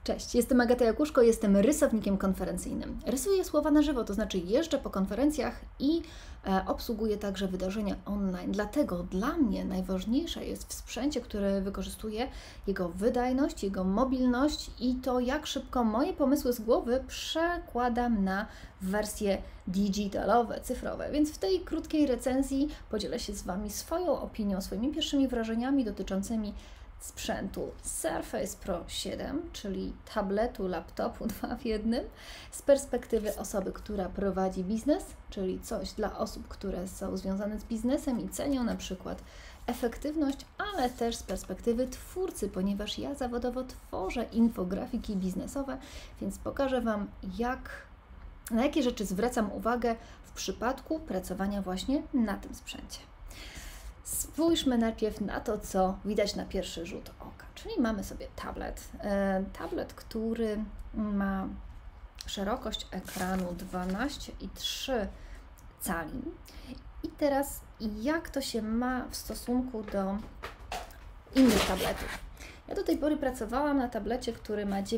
Cześć, jestem Agata Jakuszko, jestem rysownikiem konferencyjnym. Rysuję słowa na żywo, to znaczy jeżdżę po konferencjach i obsługuję także wydarzenia online. Dlatego dla mnie najważniejsze jest w sprzęcie, który wykorzystuję, jego wydajność, jego mobilność i to, jak szybko moje pomysły z głowy przekładam na wersje digitalowe, cyfrowe. Więc w tej krótkiej recenzji podzielę się z Wami swoją opinią, swoimi pierwszymi wrażeniami dotyczącymi sprzętu Surface Pro 7, czyli tabletu, laptopu 2 w jednym, z perspektywy osoby, która prowadzi biznes, czyli coś dla osób, które są związane z biznesem i cenią na przykład efektywność, ale też z perspektywy twórcy, ponieważ ja zawodowo tworzę infografiki biznesowe, więc pokażę Wam, na jakie rzeczy zwracam uwagę w przypadku pracowania właśnie na tym sprzęcie. Spójrzmy najpierw na to, co widać na pierwszy rzut oka, czyli mamy sobie tablet, który ma szerokość ekranu 12,3 cali. I teraz jak to się ma w stosunku do innych tabletów? Ja do tej pory pracowałam na tablecie, który ma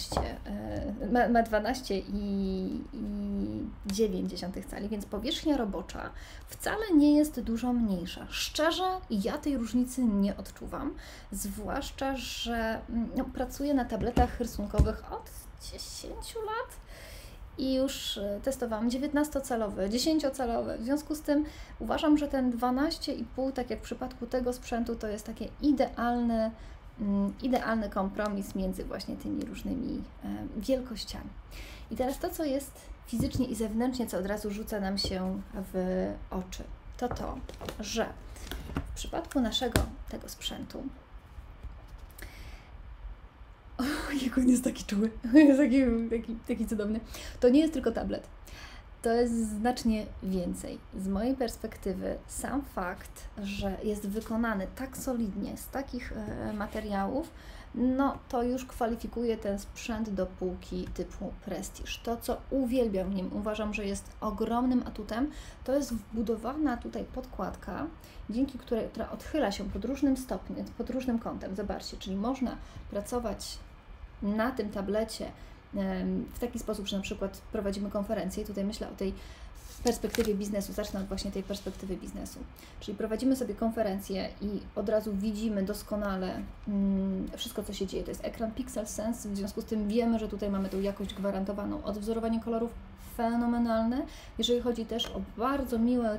12,9 cali, więc powierzchnia robocza wcale nie jest dużo mniejsza. Szczerze, ja tej różnicy nie odczuwam, zwłaszcza, że pracuję na tabletach rysunkowych od 10 lat i już testowałam 19-calowe, 10-calowe. W związku z tym uważam, że ten 12,5, tak jak w przypadku tego sprzętu, to jest takie idealny kompromis między właśnie tymi różnymi wielkościami. I teraz to, co jest fizycznie i zewnętrznie, co od razu rzuca nam się w oczy, to, że w przypadku tego sprzętu, jak on jest taki czuły, jest taki cudowny, to nie jest tylko tablet. To jest znacznie więcej. Z mojej perspektywy sam fakt, że jest wykonany tak solidnie, z takich materiałów, no to już kwalifikuje ten sprzęt do półki typu prestiż. To, co uwielbiam w nim, uważam, że jest ogromnym atutem, to jest wbudowana tutaj podkładka, dzięki która odchyla się pod różnym stopniem, pod różnym kątem. Zobaczcie, czyli można pracować na tym tablecie w taki sposób, że na przykład prowadzimy konferencję, tutaj myślę o tej perspektywie biznesu, zacznę od właśnie tej perspektywy biznesu, czyli prowadzimy sobie konferencję i od razu widzimy doskonale wszystko, co się dzieje. To jest ekran Pixel Sense, w związku z tym wiemy, że tutaj mamy tą jakość gwarantowaną, odwzorowanie kolorów fenomenalne, jeżeli chodzi też o bardzo miłą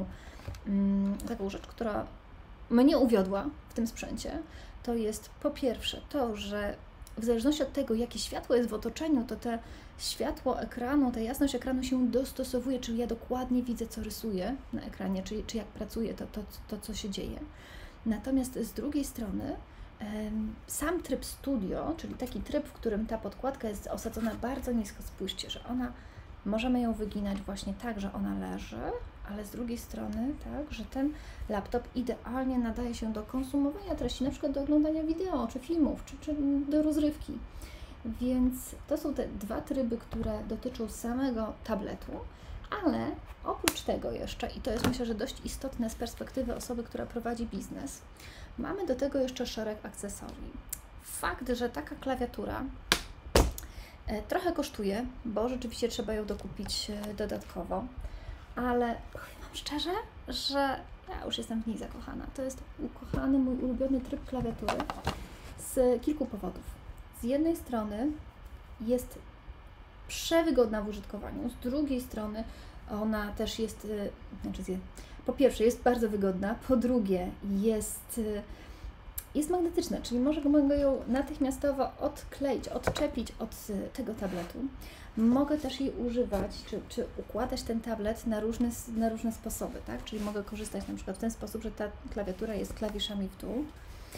taką rzecz, która mnie uwiodła w tym sprzęcie, to jest po pierwsze to, że w zależności od tego, jakie światło jest w otoczeniu, to te światło ekranu, ta jasność ekranu się dostosowuje, czyli ja dokładnie widzę, co rysuję na ekranie, czy jak pracuję, to co się dzieje. Natomiast z drugiej strony sam tryb studio, czyli taki tryb, w którym ta podkładka jest osadzona bardzo nisko, spójrzcie, że możemy ją wyginać właśnie tak, że ona leży, ale z drugiej strony tak, że ten laptop idealnie nadaje się do konsumowania treści, na przykład do oglądania wideo, czy filmów, czy do rozrywki. Więc to są te dwa tryby, które dotyczą samego tabletu, ale oprócz tego jeszcze, i to jest myślę, że dość istotne z perspektywy osoby, która prowadzi biznes, mamy do tego jeszcze szereg akcesorii. Fakt, że taka klawiatura trochę kosztuje, bo rzeczywiście trzeba ją dokupić dodatkowo, ale powiem Wam szczerze, że ja już jestem w niej zakochana. To jest ukochany, mój ulubiony tryb klawiatury z kilku powodów. Z jednej strony jest przewygodna w użytkowaniu, z drugiej strony ona też jest, po pierwsze jest bardzo wygodna, po drugie jest magnetyczna, czyli mogę ją natychmiastowo odczepić od tego tabletu. Mogę też jej używać, czy układać ten tablet na różne sposoby, tak? Czyli mogę korzystać na przykład w ten sposób, że ta klawiatura jest klawiszami w dół.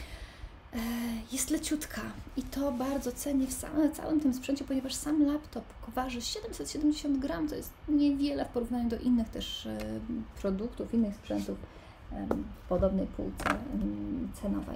Jest leciutka i to bardzo cenię w całym tym sprzęcie, ponieważ sam laptop waży 770 gram, to jest niewiele w porównaniu do innych też produktów, innych sprzętów w podobnej półce cenowej.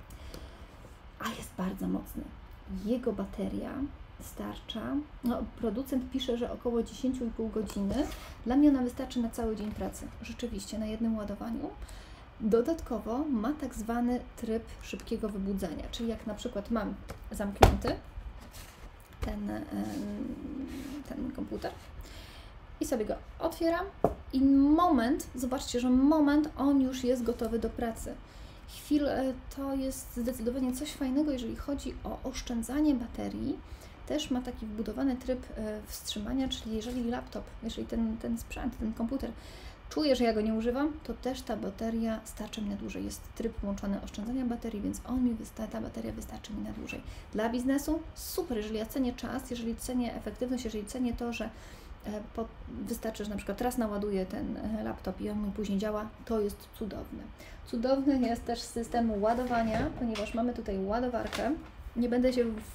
A jest bardzo mocny. Jego bateria starcza, producent pisze, że około 10,5 godziny. Dla mnie ona wystarczy na cały dzień pracy, rzeczywiście na jednym ładowaniu. Dodatkowo ma tak zwany tryb szybkiego wybudzenia, czyli jak na przykład mam zamknięty ten komputer i sobie go otwieram i zobaczcie, że on już jest gotowy do pracy. To jest zdecydowanie coś fajnego, jeżeli chodzi o oszczędzanie baterii. Też ma taki wbudowany tryb wstrzymania, czyli jeżeli ten sprzęt, ten komputer czuje, że ja go nie używam, to też ta bateria starczy mi na dłużej. Jest tryb włączony oszczędzania baterii, więc ta bateria wystarczy mi na dłużej. Dla biznesu super, jeżeli ja cenię czas, jeżeli cenię efektywność, jeżeli cenię to, że wystarczy, że na przykład raz naładuję ten laptop i on mi później działa, to jest cudowne. Cudowny jest też system ładowania, ponieważ mamy tutaj ładowarkę. Nie będę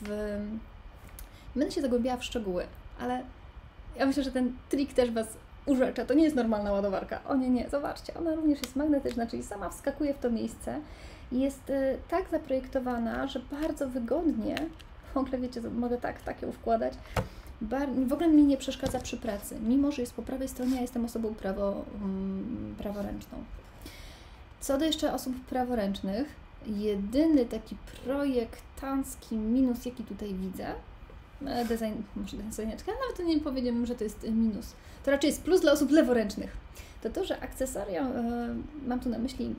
się zagłębiała w szczegóły, ale ja myślę, że ten trik też Was urzecza. To nie jest normalna ładowarka. O nie, zobaczcie, ona również jest magnetyczna, czyli sama wskakuje w to miejsce i jest tak zaprojektowana, że bardzo wygodnie, w ogóle wiecie, mogę tak ją wkładać, w ogóle mi nie przeszkadza przy pracy, mimo że jest po prawej stronie, ja jestem osobą praworęczną. Co do jeszcze osób praworęcznych, jedyny taki projektancki minus, jaki tutaj widzę, designerska, nawet to nie powiedziałabym, że to jest minus. To raczej jest plus dla osób leworęcznych. To, że akcesoria, mam tu na myśli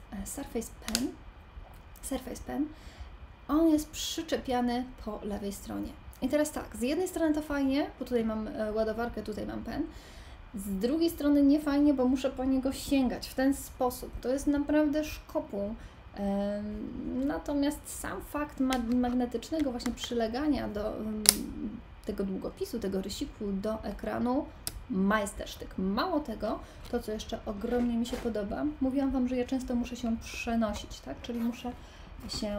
Surface Pen, on jest przyczepiany po lewej stronie. I teraz tak, z jednej strony to fajnie, bo tutaj mam ładowarkę, tutaj mam pen, z drugiej strony nie fajnie, bo muszę po niego sięgać w ten sposób. To jest naprawdę szkopuł. Natomiast sam fakt magnetycznego właśnie przylegania do tego długopisu, tego rysiku do ekranu, majstersztyk. Mało tego, to co jeszcze ogromnie mi się podoba, mówiłam Wam, że ja często muszę się przenosić, tak? Czyli muszę się...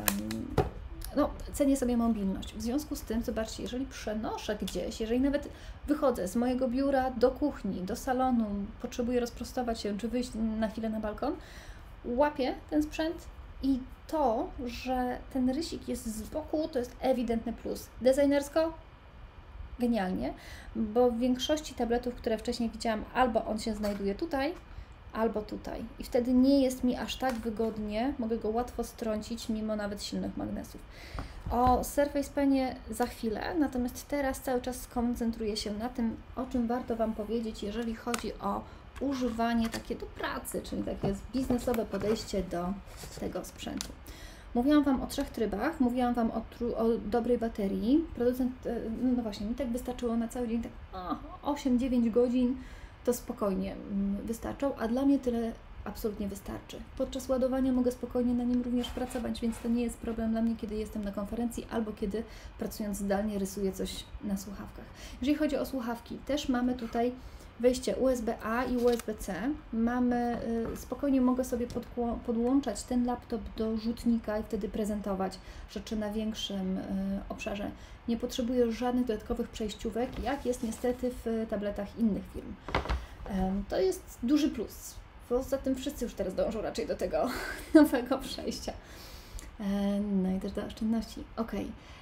cenię sobie mobilność. W związku z tym, zobaczcie, jeżeli przenoszę gdzieś, jeżeli nawet wychodzę z mojego biura do kuchni, do salonu, potrzebuję rozprostować się, czy wyjść na chwilę na balkon, łapię ten sprzęt i to, że ten rysik jest z boku, to jest ewidentny plus. Designersko genialnie, bo w większości tabletów, które wcześniej widziałam, albo on się znajduje tutaj, albo tutaj. I wtedy nie jest mi aż tak wygodnie, mogę go łatwo strącić, mimo nawet silnych magnesów. O Surface Penie za chwilę, natomiast teraz cały czas skoncentruję się na tym, o czym warto Wam powiedzieć, jeżeli chodzi o używanie takie do pracy, czyli takie biznesowe podejście do tego sprzętu. Mówiłam Wam o 3 trybach, mówiłam Wam o dobrej baterii. Producent, no właśnie, mi tak wystarczyło na cały dzień, tak 8-9 godzin to spokojnie wystarczą, a dla mnie tyle absolutnie wystarczy. Podczas ładowania mogę spokojnie na nim również pracować, więc to nie jest problem dla mnie, kiedy jestem na konferencji albo kiedy pracując zdalnie rysuję coś na słuchawkach. Jeżeli chodzi o słuchawki, też mamy tutaj wejście USB-A i USB-C. Spokojnie mogę sobie podłączać ten laptop do rzutnika i wtedy prezentować rzeczy na większym obszarze. Nie potrzebuję żadnych dodatkowych przejściówek, jak jest niestety w tabletach innych firm. To jest duży plus. Poza tym wszyscy już teraz dążą raczej do tego nowego przejścia. No i też do oszczędności. Ok.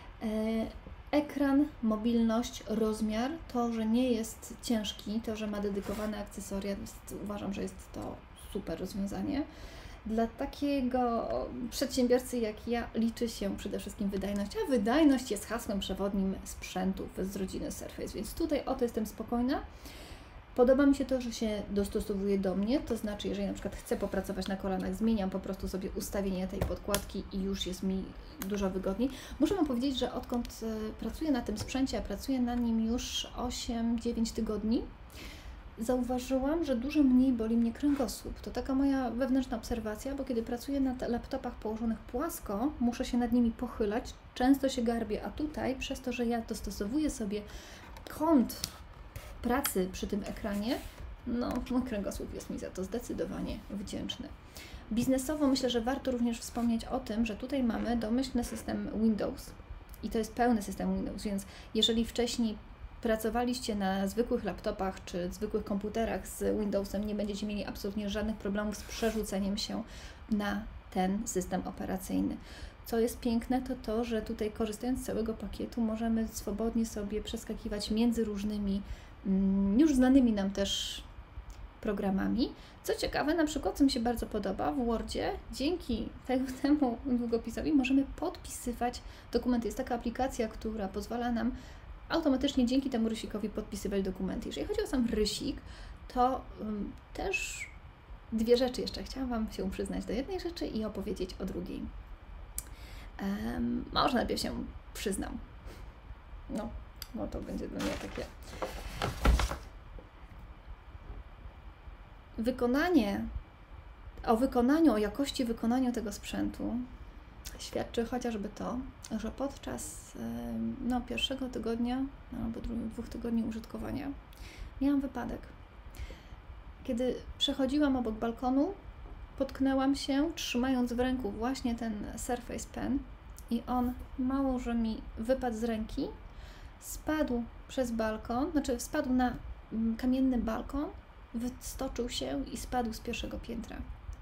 Ekran, mobilność, rozmiar, to, że nie jest ciężki, to, że ma dedykowane akcesoria, uważam, że jest to super rozwiązanie. Dla takiego przedsiębiorcy jak ja liczy się przede wszystkim wydajność, a wydajność jest hasłem przewodnim sprzętów z rodziny Surface, więc tutaj o to jestem spokojna. Podoba mi się to, że się dostosowuje do mnie, to znaczy, jeżeli na przykład chcę popracować na kolanach, zmieniam po prostu sobie ustawienie tej podkładki i już jest mi dużo wygodniej. Muszę Wam powiedzieć, że odkąd pracuję na tym sprzęcie, a pracuję na nim już 8-9 tygodni, zauważyłam, że dużo mniej boli mnie kręgosłup. To taka moja wewnętrzna obserwacja, bo kiedy pracuję na laptopach położonych płasko, muszę się nad nimi pochylać, często się garbię, a tutaj przez to, że ja dostosowuję sobie kąt pracy przy tym ekranie, mój kręgosłup jest mi za to zdecydowanie wdzięczny. Biznesowo myślę, że warto również wspomnieć o tym, że tutaj mamy domyślny system Windows i to jest pełny system Windows, więc jeżeli wcześniej pracowaliście na zwykłych laptopach czy zwykłych komputerach z Windowsem, nie będziecie mieli absolutnie żadnych problemów z przerzuceniem się na ten system operacyjny. Co jest piękne, to to, że tutaj korzystając z całego pakietu możemy swobodnie sobie przeskakiwać między różnymi już znanymi nam też programami. Co ciekawe, na przykład, co mi się bardzo podoba, w Wordzie dzięki temu długopisowi możemy podpisywać dokumenty. Jest taka aplikacja, która pozwala nam automatycznie dzięki temu rysikowi podpisywać dokumenty. Jeżeli chodzi o sam rysik, to też dwie rzeczy jeszcze. Chciałam Wam się przyznać do jednej rzeczy i opowiedzieć o drugiej. Może najpierw się przyznam. No, bo to będzie dla mnie takie... O jakości wykonania tego sprzętu świadczy chociażby to, że podczas pierwszego tygodnia albo 2 tygodni użytkowania miałam wypadek. Kiedy przechodziłam obok balkonu, potknęłam się, trzymając w ręku właśnie ten Surface Pen i on mało, że mi wypadł z ręki, spadł przez balkon, spadł na kamienny balkon, wystoczył się i spadł z pierwszego piętra.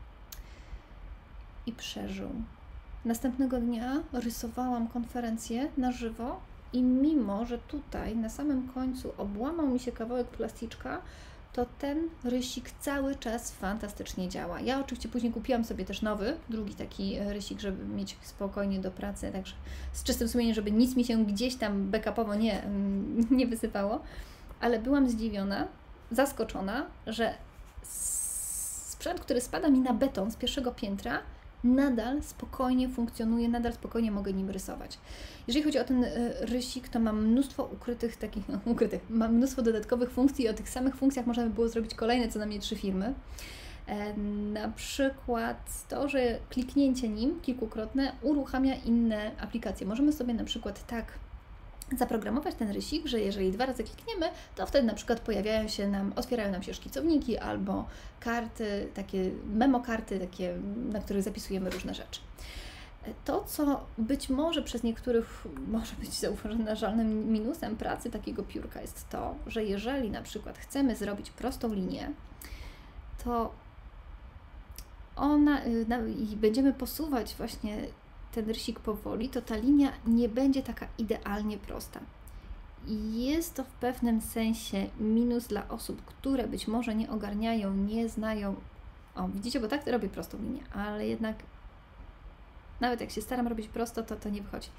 I przeżył. Następnego dnia rysowałam konferencję na żywo i mimo, że tutaj na samym końcu obłamał mi się kawałek plasticzka, to ten rysik cały czas fantastycznie działa. Ja oczywiście później kupiłam sobie też nowy, drugi taki rysik, żeby mieć spokojnie do pracy, także z czystym sumieniem, żeby nic mi się gdzieś tam backupowo nie wysypało, ale byłam zdziwiona, zaskoczona, że sprzęt, który spada mi na beton z pierwszego piętra, nadal spokojnie funkcjonuje, nadal spokojnie mogę nim rysować. Jeżeli chodzi o ten rysik, to mam mnóstwo mam mnóstwo dodatkowych funkcji i o tych samych funkcjach można by było zrobić kolejne co najmniej 3 filmy. Na przykład to, że kliknięcie nim kilkukrotne uruchamia inne aplikacje. Możemy sobie na przykład tak zaprogramować ten rysik, że jeżeli 2 razy klikniemy, to wtedy na przykład otwierają nam się szkicowniki albo karty, takie memokarty, takie, na których zapisujemy różne rzeczy. To, co być może przez niektórych może być zauważalnym minusem pracy takiego piórka, jest to, że jeżeli na przykład chcemy zrobić prostą linię, to i będziemy posuwać właśnie ten rysik powoli, to ta linia nie będzie taka idealnie prosta. I jest to w pewnym sensie minus dla osób, które być może nie ogarniają, nie znają. O, widzicie, bo tak robię prostą linię, ale jednak nawet jak się staram robić prosto, to nie wychodzi.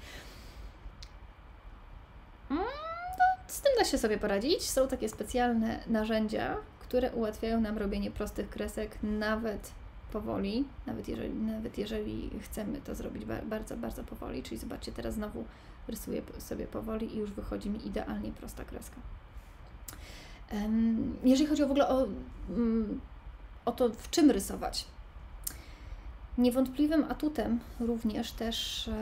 Z tym da się sobie poradzić. Są takie specjalne narzędzia, które ułatwiają nam robienie prostych kresek nawet powoli, nawet jeżeli chcemy to zrobić bardzo, bardzo powoli, czyli zobaczcie, teraz znowu rysuję sobie powoli i już wychodzi mi idealnie prosta kreska. Jeżeli chodzi w ogóle o to, w czym rysować, niewątpliwym atutem również też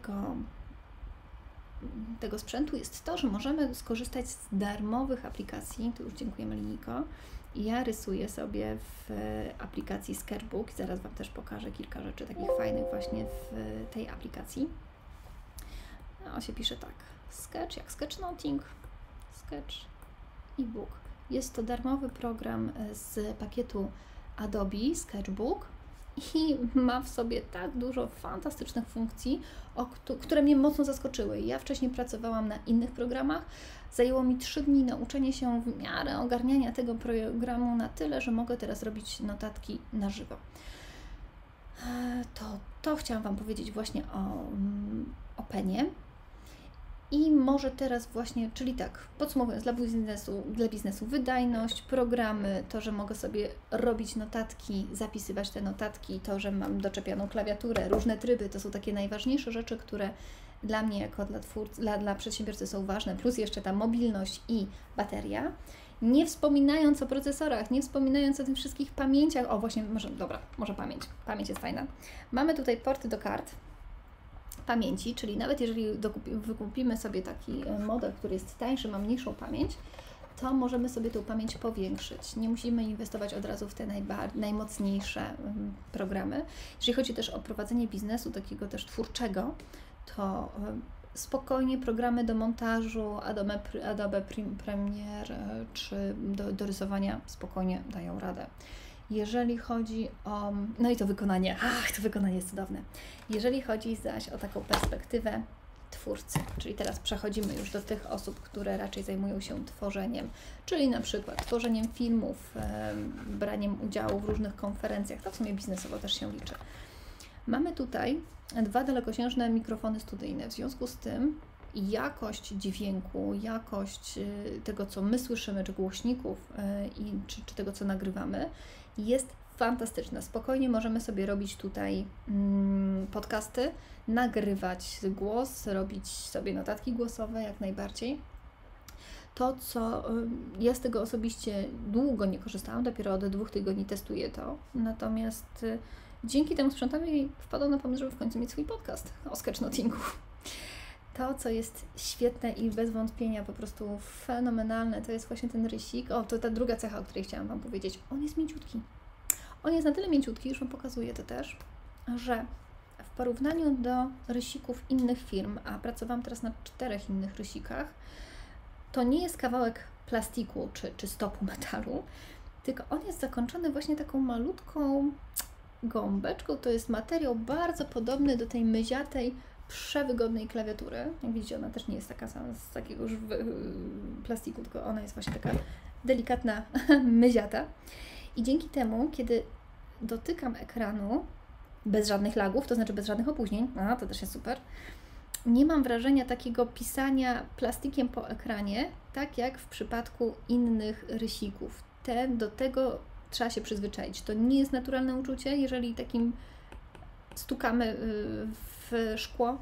tego sprzętu jest to, że możemy skorzystać z darmowych aplikacji. Tu już dziękujemy linijko. Ja rysuję sobie w aplikacji Sketchbook i zaraz Wam też pokażę kilka rzeczy takich fajnych właśnie w tej aplikacji. On się pisze tak, Sketch, jak sketchnoting, Sketch i Book. Jest to darmowy program z pakietu Adobe Sketchbook i ma w sobie tak dużo fantastycznych funkcji, które mnie mocno zaskoczyły. Ja wcześniej pracowałam na innych programach. Zajęło mi 3 dni nauczenie się w miarę ogarniania tego programu na tyle, że mogę teraz robić notatki na żywo. To chciałam Wam powiedzieć właśnie o penie. I może teraz właśnie, czyli tak, podsumowując, dla biznesu wydajność, programy, to, że mogę sobie robić notatki, zapisywać te notatki, to, że mam doczepianą klawiaturę, różne tryby, to są takie najważniejsze rzeczy, które dla mnie jako dla przedsiębiorcy są ważne, plus jeszcze ta mobilność i bateria. Nie wspominając o procesorach, nie wspominając o tych wszystkich pamięciach, właśnie, może pamięć. Pamięć jest fajna. Mamy tutaj porty do kart pamięci, czyli nawet jeżeli wykupimy sobie taki model, który jest tańszy, ma mniejszą pamięć, to możemy sobie tą pamięć powiększyć. Nie musimy inwestować od razu w te najmocniejsze programy. Jeżeli chodzi też o prowadzenie biznesu, takiego też twórczego, to spokojnie programy do montażu, Adobe Premiere czy do rysowania spokojnie dają radę. Jeżeli chodzi o... No i to wykonanie jest cudowne. Jeżeli chodzi zaś o taką perspektywę twórcy. Czyli teraz przechodzimy już do tych osób, które raczej zajmują się tworzeniem, czyli na przykład tworzeniem filmów, braniem udziału w różnych konferencjach, to w sumie biznesowo też się liczy. Mamy tutaj 2 dalekosiężne mikrofony studyjne, w związku z tym jakość dźwięku, jakość tego, co my słyszymy, czy głośników, czy tego, co nagrywamy, jest fantastyczna. Spokojnie możemy sobie robić tutaj podcasty, nagrywać głos, robić sobie notatki głosowe jak najbardziej. To, co ja z tego osobiście długo nie korzystałam, dopiero od 2 tygodni testuję to, natomiast dzięki temu sprzętowi wpadłam na pomysł, żeby w końcu mieć swój podcast o sketchnotingu. To, co jest świetne i bez wątpienia po prostu fenomenalne, to jest właśnie ten rysik. O, to ta druga cecha, o której chciałam Wam powiedzieć. On jest mięciutki. On jest na tyle mięciutki, już Wam pokazuję to też, że w porównaniu do rysików innych firm, a pracowałam teraz na 4 innych rysikach, to nie jest kawałek plastiku czy stopu metalu, tylko on jest zakończony właśnie taką malutką gąbeczką. To jest materiał bardzo podobny do tej myziatej, przewygodnej klawiatury. Jak widzicie, ona też nie jest taka sama z takiego już plastiku, tylko ona jest właśnie taka delikatna myziata. I dzięki temu, kiedy dotykam ekranu bez żadnych lagów, to znaczy bez żadnych opóźnień, to też jest super, nie mam wrażenia takiego pisania plastikiem po ekranie, tak jak w przypadku innych rysików. Do tego trzeba się przyzwyczaić. To nie jest naturalne uczucie, jeżeli takim stukamy w szkło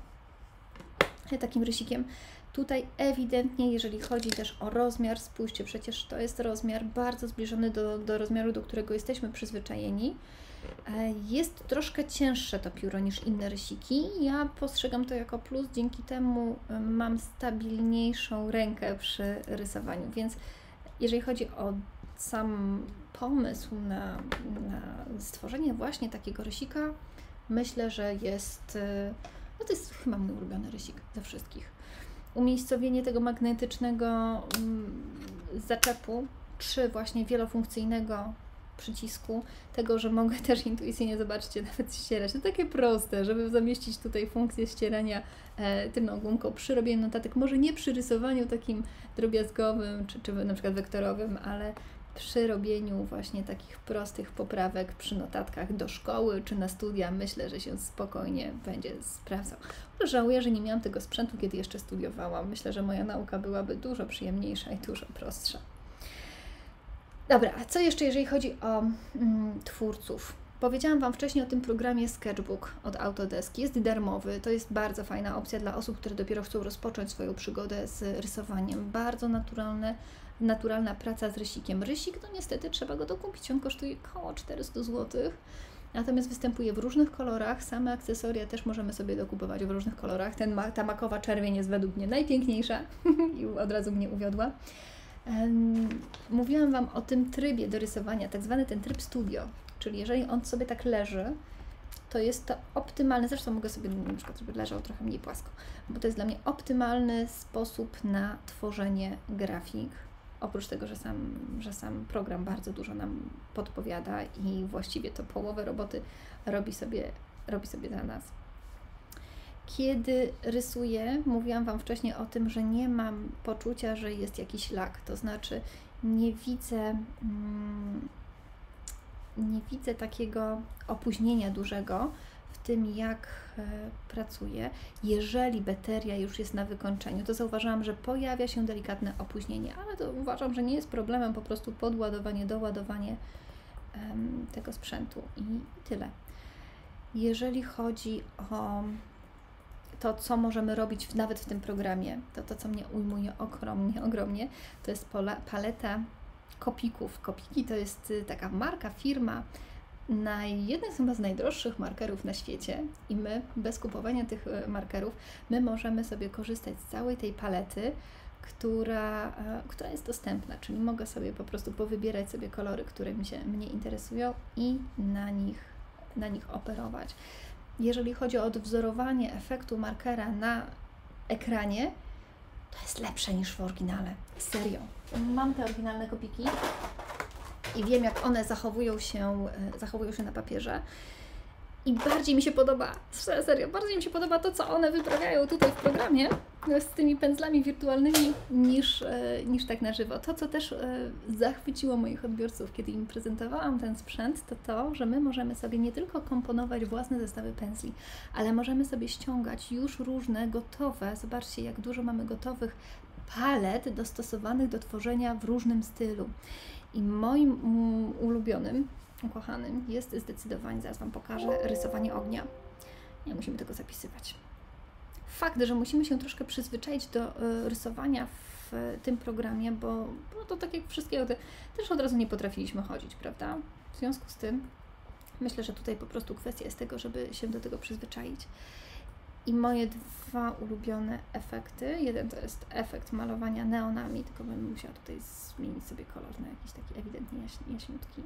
takim rysikiem. Tutaj ewidentnie, jeżeli chodzi też o rozmiar, spójrzcie, przecież to jest rozmiar bardzo zbliżony do rozmiaru, do którego jesteśmy przyzwyczajeni. Jest troszkę cięższe to pióro niż inne rysiki. Ja postrzegam to jako plus, dzięki temu mam stabilniejszą rękę przy rysowaniu, więc jeżeli chodzi o sam pomysł na stworzenie właśnie takiego rysika, myślę, że jest, to jest chyba mój ulubiony rysik ze wszystkich. Umiejscowienie tego magnetycznego zaczepu przy właśnie wielofunkcyjnego przycisku, tego, że mogę też intuicyjnie, zobaczcie, nawet ścierać. To takie proste, żeby zamieścić tutaj funkcję ścierania tylną gumką przy robieniu notatek, może nie przy rysowaniu takim drobiazgowym, czy na przykład wektorowym, ale przy robieniu właśnie takich prostych poprawek przy notatkach do szkoły czy na studia, myślę, że się spokojnie będzie sprawdzał. Żałuję, że nie miałam tego sprzętu, kiedy jeszcze studiowałam. Myślę, że moja nauka byłaby dużo przyjemniejsza i dużo prostsza. Dobra, a co jeszcze, jeżeli chodzi o twórców? Powiedziałam Wam wcześniej o tym programie Sketchbook od Autodesk. Jest darmowy, to jest bardzo fajna opcja dla osób, które dopiero chcą rozpocząć swoją przygodę z rysowaniem. Bardzo naturalna praca z rysikiem. Rysik, no niestety trzeba go dokupić, on kosztuje około 400 zł. Natomiast występuje w różnych kolorach, same akcesoria też możemy sobie dokupować w różnych kolorach. Ta makowa czerwień jest według mnie najpiękniejsza i od razu mnie uwiodła. Mówiłam Wam o tym trybie do rysowania, tak zwany ten tryb studio, czyli jeżeli on sobie tak leży, to jest to optymalne, zresztą mogę sobie na przykład, żeby leżał trochę mniej płasko, bo to jest dla mnie optymalny sposób na tworzenie grafik. Oprócz tego, że sam program bardzo dużo nam podpowiada i właściwie to połowę roboty robi sobie za nas. Kiedy rysuję, mówiłam Wam wcześniej o tym, że nie mam poczucia, że jest jakiś lag, to znaczy nie widzę takiego opóźnienia dużego w tym, jak pracuję. Jeżeli bateria już jest na wykończeniu, to zauważyłam, że pojawia się delikatne opóźnienie, ale to uważam, że nie jest problemem, po prostu podładowanie, doładowanie tego sprzętu i tyle. Jeżeli chodzi o to, co możemy robić nawet w tym programie, to co mnie ujmuje ogromnie, to jest paleta Copików. Copiki to jest taka marka, firma, jeden chyba z najdroższych markerów na świecie i my, bez kupowania tych markerów, my możemy sobie korzystać z całej tej palety, która jest dostępna, czyli mogę sobie po prostu powybierać sobie kolory, które mnie interesują i na nich operować. Jeżeli chodzi o odwzorowanie efektu markera na ekranie, to jest lepsze niż w oryginale. Serio. Mam te oryginalne Copiki i wiem, jak one zachowują się na papierze. I bardziej mi się podoba, serio, bardziej mi się podoba to, co one wyprawiają tutaj w programie z tymi pędzlami wirtualnymi niż tak na żywo. To, co też zachwyciło moich odbiorców, kiedy im prezentowałam ten sprzęt, to, że my możemy sobie nie tylko komponować własne zestawy pędzli, ale możemy sobie ściągać już różne gotowe, zobaczcie, jak dużo mamy gotowych palet dostosowanych do tworzenia w różnym stylu. I moim ulubionym, ukochanym jest zdecydowanie, zaraz Wam pokażę, rysowanie ognia. Nie musimy tego zapisywać. Fakt, że musimy się troszkę przyzwyczaić do rysowania w tym programie, bo to tak jak wszystkiego, też od razu nie potrafiliśmy chodzić, prawda? W związku z tym myślę, że tutaj po prostu kwestia jest tego, żeby się do tego przyzwyczaić. I moje dwa ulubione efekty, jeden to jest efekt malowania neonami, tylko bym musiała tutaj zmienić sobie kolor na jakiś taki ewidentnie jaśniutki.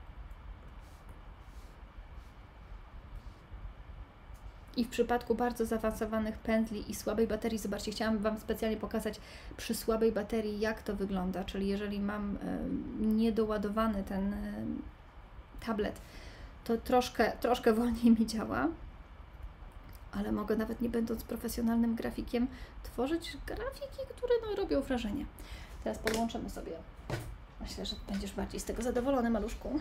I w przypadku bardzo zaawansowanych pędzli i słabej baterii, zobaczcie, chciałam Wam specjalnie pokazać przy słabej baterii, jak to wygląda, czyli jeżeli mam niedoładowany ten tablet, to troszkę wolniej mi działa, ale mogę nawet nie będąc profesjonalnym grafikiem tworzyć grafiki, które robią wrażenie. Teraz podłączymy sobie. Myślę, że będziesz bardziej z tego zadowolony, maluszku.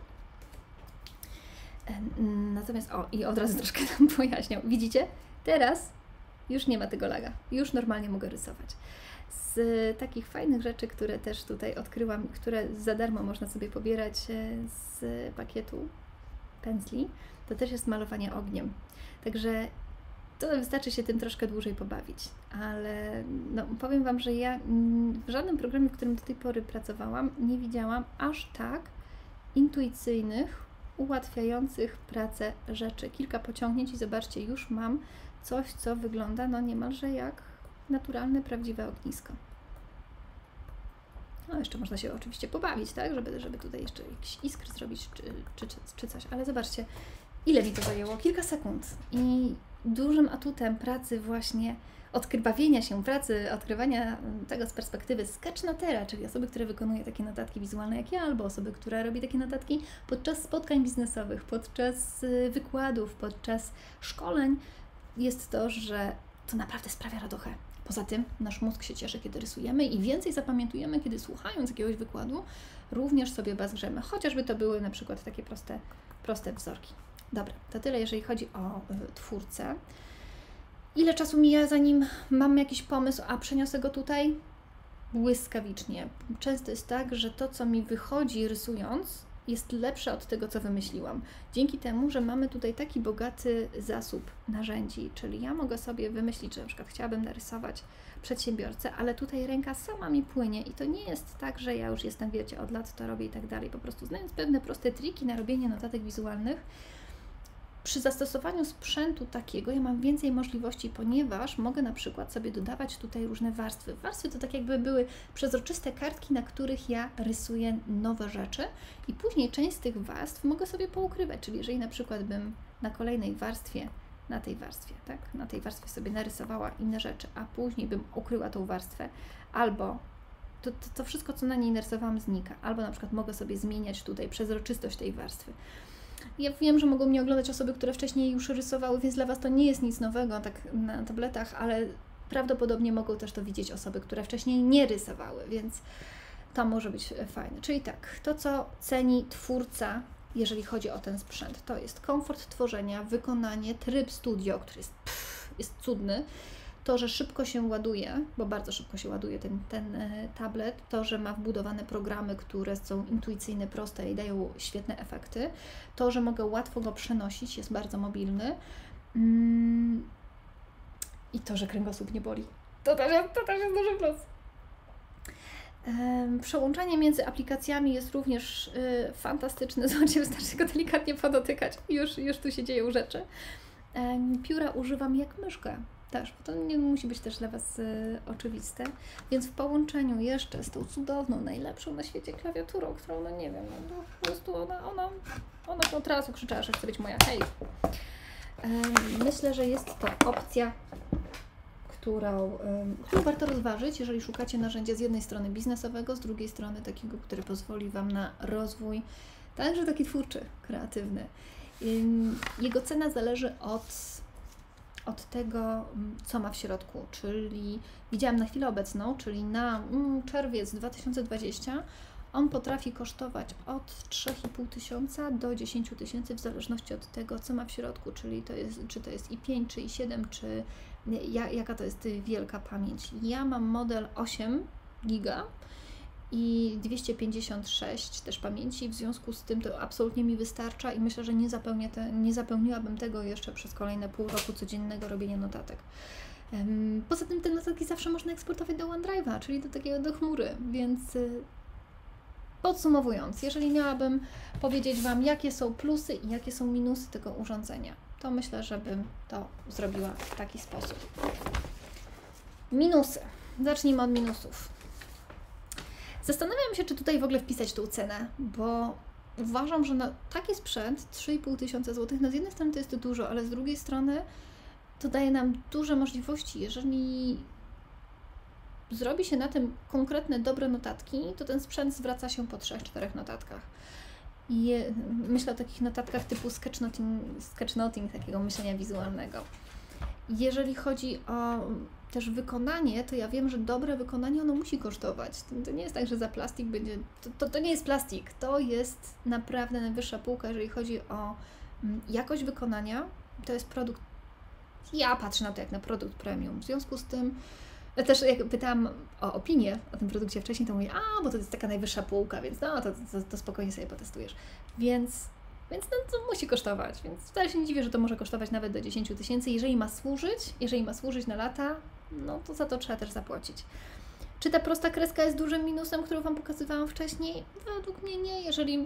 Natomiast, i od razu troszkę tam pojaśniam. Widzicie? Teraz już nie ma tego laga. Już normalnie mogę rysować. Z takich fajnych rzeczy, które też tutaj odkryłam, które za darmo można sobie pobierać z pakietu pędzli, to też jest malowanie ogniem. Także to wystarczy się tym troszkę dłużej pobawić. Ale powiem Wam, że ja w żadnym programie, w którym do tej pory pracowałam, nie widziałam aż tak intuicyjnych, ułatwiających pracę rzeczy. Kilka pociągnięć i zobaczcie, już mam coś, co wygląda niemalże jak naturalne, prawdziwe ognisko. Jeszcze można się oczywiście pobawić, tak, żeby tutaj jeszcze jakiś iskry zrobić czy coś, ale zobaczcie, ile mi to zajęło? Kilka sekund. I dużym atutem pracy właśnie bawienia się pracy, odkrywania tego z perspektywy sketchnotera, czyli osoby, która wykonuje takie notatki wizualne jak ja, albo osoby, która robi takie notatki podczas spotkań biznesowych, podczas wykładów, podczas szkoleń, jest to, że to naprawdę sprawia radochę. Poza tym nasz mózg się cieszy, kiedy rysujemy i więcej zapamiętujemy, kiedy słuchając jakiegoś wykładu, również sobie bazgrzemy, chociażby to były na przykład takie proste wzorki. Dobra, to tyle, jeżeli chodzi o twórcę. Ile czasu mija, zanim mam jakiś pomysł, a przeniosę go tutaj? Błyskawicznie. Często jest tak, że to, co mi wychodzi rysując, jest lepsze od tego, co wymyśliłam. Dzięki temu, że mamy tutaj taki bogaty zasób narzędzi, czyli ja mogę sobie wymyślić, że na przykład chciałabym narysować przedsiębiorcę, ale tutaj ręka sama mi płynie i to nie jest tak, że ja już jestem, wiecie, od lat to robię i tak dalej. Po prostu znając pewne proste triki na robienie notatek wizualnych, przy zastosowaniu sprzętu takiego ja mam więcej możliwości, ponieważ mogę na przykład sobie dodawać tutaj różne warstwy. Warstwy to tak jakby były przezroczyste kartki, na których ja rysuję nowe rzeczy i później część z tych warstw mogę sobie poukrywać, czyli jeżeli na przykład bym na kolejnej warstwie, na tej warstwie sobie narysowała inne rzeczy, a później bym ukryła tą warstwę, albo to wszystko, co na niej narysowałam, znika, albo na przykład mogę sobie zmieniać tutaj przezroczystość tej warstwy. Ja wiem, że mogą mnie oglądać osoby, które wcześniej już rysowały, więc dla Was to nie jest nic nowego tak na tabletach, ale prawdopodobnie mogą też to widzieć osoby, które wcześniej nie rysowały, więc to może być fajne. Czyli tak, to co ceni twórca, jeżeli chodzi o ten sprzęt, to jest komfort tworzenia, wykonanie, tryb studio, który jest cudny, to, że szybko się ładuje, bo bardzo szybko się ładuje ten tablet, to, że ma wbudowane programy, które są intuicyjne, proste i dają świetne efekty, to, że mogę łatwo go przenosić, jest bardzo mobilny i to, że kręgosłup nie boli. To też jest duży plus. Przełączanie między aplikacjami jest również fantastyczne. Zobaczcie, wystarczy go delikatnie podotykać i już tu się dzieją rzeczy. Pióra używam jak myszkę też, bo to nie musi być też dla Was oczywiste, więc w połączeniu jeszcze z tą cudowną, najlepszą na świecie klawiaturą, którą, nie wiem, po prostu ona od razu krzyczała, że chce być moja, hej! Myślę, że jest to opcja, którą warto rozważyć, jeżeli szukacie narzędzia z jednej strony biznesowego, z drugiej strony takiego, który pozwoli Wam na rozwój, także taki twórczy, kreatywny. Jego cena zależy od tego, co ma w środku, czyli widziałam na chwilę obecną, czyli na czerwiec 2020 on potrafi kosztować od 3,5 tysiąca do 10 tysięcy w zależności od tego, co ma w środku, czyli czy to jest i5, czy i7, czy jaka to jest wielka pamięć. Ja mam model 8 giga i 256 też pamięci, w związku z tym to absolutnie mi wystarcza i myślę, że nie zapełniłabym tego jeszcze przez kolejne pół roku codziennego robienia notatek. Poza tym te notatki zawsze można eksportować do OneDrive'a, czyli do chmury, więc podsumowując, jeżeli miałabym powiedzieć Wam, jakie są plusy i jakie są minusy tego urządzenia, to myślę, że bym to zrobiła w taki sposób. Minusy. Zacznijmy od minusów. Zastanawiam się, czy tutaj w ogóle wpisać tą cenę, bo uważam, że na taki sprzęt 3,5 tysiąca złotych, no z jednej strony to jest dużo, ale z drugiej strony to daje nam duże możliwości. Jeżeli zrobi się na tym konkretne, dobre notatki, to ten sprzęt zwraca się po 3-4 notatkach. I myślę o takich notatkach typu sketchnoting, takiego myślenia wizualnego. Jeżeli chodzi o też wykonanie, to ja wiem, że dobre wykonanie ono musi kosztować. To nie jest tak, że za plastik będzie... To nie jest plastik, to jest naprawdę najwyższa półka, jeżeli chodzi o jakość wykonania. To jest produkt... Ja patrzę na to jak na produkt premium. W związku z tym też jak pytałam o opinię o tym produkcie wcześniej, to mówię, bo to jest taka najwyższa półka, więc no to spokojnie sobie potestujesz. Więc no, to musi kosztować, więc wcale się nie dziwię, że to może kosztować nawet do 10 tysięcy. Jeżeli ma służyć na lata, no to za to trzeba też zapłacić. Czy ta prosta kreska jest dużym minusem, którą Wam pokazywałam wcześniej? Według mnie nie.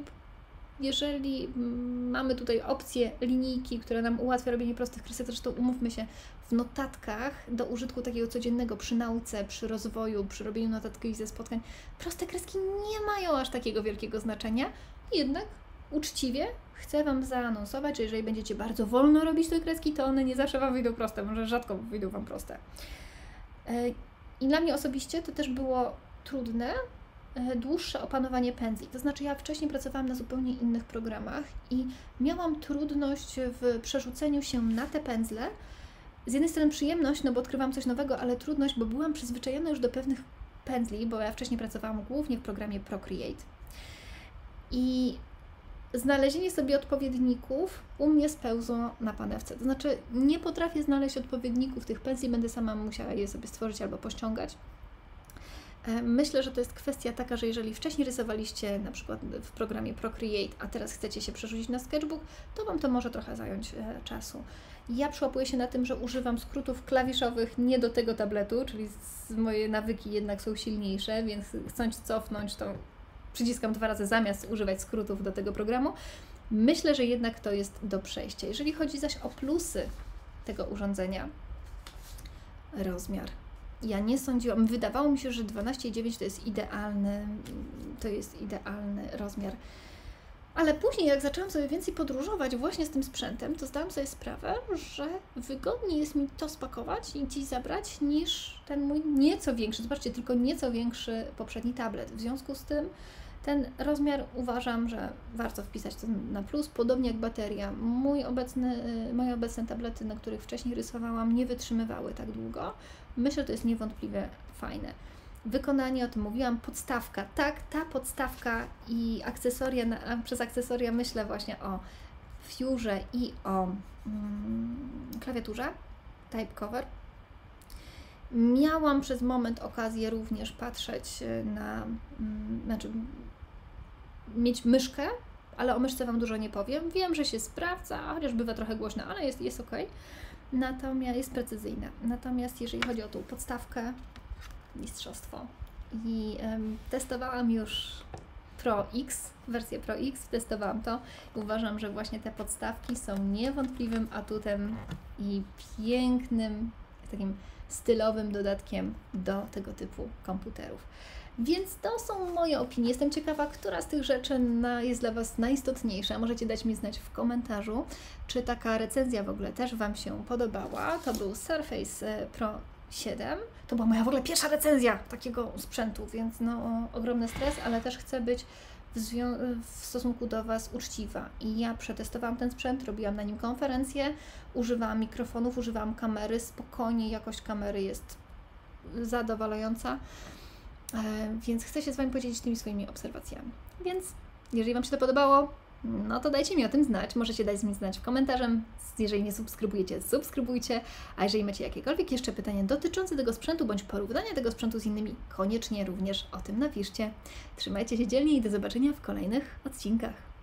Jeżeli mamy tutaj opcję linijki, która nam ułatwia robienie prostych kresek, zresztą umówmy się, w notatkach do użytku takiego codziennego przy nauce, przy rozwoju, przy robieniu notatki ze spotkań, proste kreski nie mają aż takiego wielkiego znaczenia. Jednak uczciwie chcę Wam zaanonsować, że jeżeli będziecie bardzo wolno robić te kreski, to one nie zawsze Wam wyjdą proste, może rzadko wyjdą Wam proste. I dla mnie osobiście to też było trudne, dłuższe opanowanie pędzli. To znaczy ja wcześniej pracowałam na zupełnie innych programach i miałam trudność w przerzuceniu się na te pędzle. Z jednej strony przyjemność, no bo odkrywam coś nowego, ale trudność, bo byłam przyzwyczajona już do pewnych pędzli, bo ja wcześniej pracowałam głównie w programie Procreate. I znalezienie sobie odpowiedników u mnie spełzło na panewce. To znaczy nie potrafię znaleźć odpowiedników tych pędzli, będę sama musiała je sobie stworzyć albo pościągać. Myślę, że to jest kwestia taka, że jeżeli wcześniej rysowaliście na przykład w programie Procreate, a teraz chcecie się przerzucić na Sketchbook, to Wam to może trochę zająć czasu. Ja przyłapuję się na tym, że używam skrótów klawiszowych nie do tego tabletu, czyli moje nawyki jednak są silniejsze, więc chcąc cofnąć, to przyciskam 2 razy zamiast używać skrótów do tego programu. Myślę, że jednak to jest do przejścia. Jeżeli chodzi zaś o plusy tego urządzenia, rozmiar. Ja nie sądziłam, wydawało mi się, że 12,9 to jest idealny rozmiar. Ale później, jak zaczęłam sobie więcej podróżować właśnie z tym sprzętem, to zdałam sobie sprawę, że wygodniej jest mi to spakować i dziś zabrać, niż ten mój nieco większy, zobaczcie, tylko nieco większy poprzedni tablet. W związku z tym ten rozmiar uważam, że warto wpisać to na plus, podobnie jak bateria. Moje obecne tablety, na których wcześniej rysowałam, nie wytrzymywały tak długo. Myślę, że to jest niewątpliwie fajne. Wykonanie, o tym mówiłam, podstawka. Tak, ta podstawka i akcesoria, przez akcesoria myślę właśnie o Fuse'ie i o klawiaturze Type Cover. Miałam przez moment okazję również patrzeć mieć myszkę, ale o myszce Wam dużo nie powiem. Wiem, że się sprawdza, chociaż bywa trochę głośna, ale jest ok. Natomiast jest precyzyjna. Natomiast jeżeli chodzi o tą podstawkę, mistrzostwo. I testowałam już Pro X, wersję Pro X, testowałam to i uważam, że właśnie te podstawki są niewątpliwym atutem i pięknym, takim stylowym dodatkiem do tego typu komputerów. Więc to są moje opinie. Jestem ciekawa, która z tych rzeczy jest dla Was najistotniejsza. Możecie dać mi znać w komentarzu, czy taka recenzja w ogóle też Wam się podobała. To był Surface Pro 7. To była moja w ogóle pierwsza recenzja takiego sprzętu, więc no ogromny stres, ale też chcę być w stosunku do Was uczciwa. I ja przetestowałam ten sprzęt, robiłam na nim konferencję, używałam mikrofonów, używałam kamery, spokojnie jakość kamery jest zadowalająca, więc chcę się z Wami podzielić tymi swoimi obserwacjami. Więc jeżeli Wam się to podobało, no to dajcie mi o tym znać. Możecie dać mi znać w komentarzu. Jeżeli nie subskrybujecie, subskrybujcie. A jeżeli macie jakiekolwiek jeszcze pytania dotyczące tego sprzętu, bądź porównania tego sprzętu z innymi, koniecznie również o tym napiszcie. Trzymajcie się dzielnie i do zobaczenia w kolejnych odcinkach.